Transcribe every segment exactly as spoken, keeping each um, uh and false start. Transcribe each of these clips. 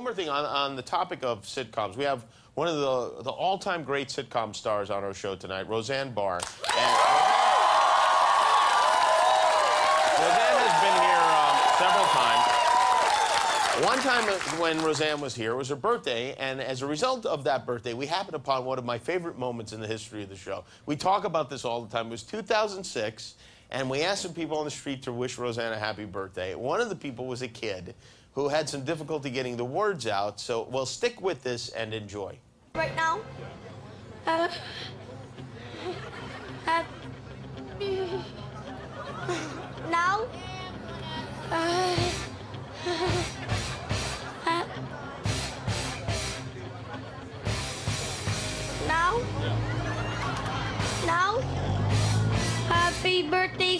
more thing on, on the topic of sitcoms. We have one of the, the all-time great sitcom stars on our show tonight, Roseanne Barr. And Roseanne has been here um, several times. One time when Roseanne was here, it was her birthday, and as a result of that birthday, we happened upon one of my favorite moments in the history of the show. We talk about this all the time. It was two thousand six, and we asked some people on the street to wish Roseanne a happy birthday. One of the people was a kid who had some difficulty getting the words out, so we'll stick with this and enjoy. Right now? Uh, uh, now? Uh, uh, now? Now? Happy birthday.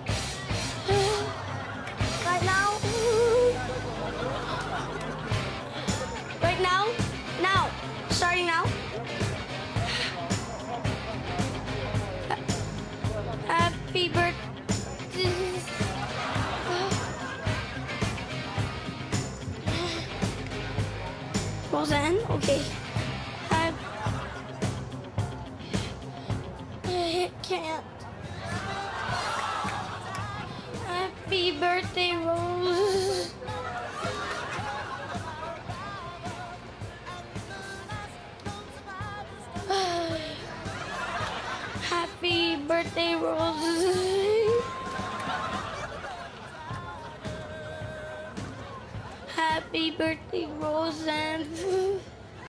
Right now? Right now? Now. Starting now. Happy birthday. Roseanne? Okay. I, I can't. Happy birthday, Rose. Happy birthday, Rose. Happy birthday, Roseanne.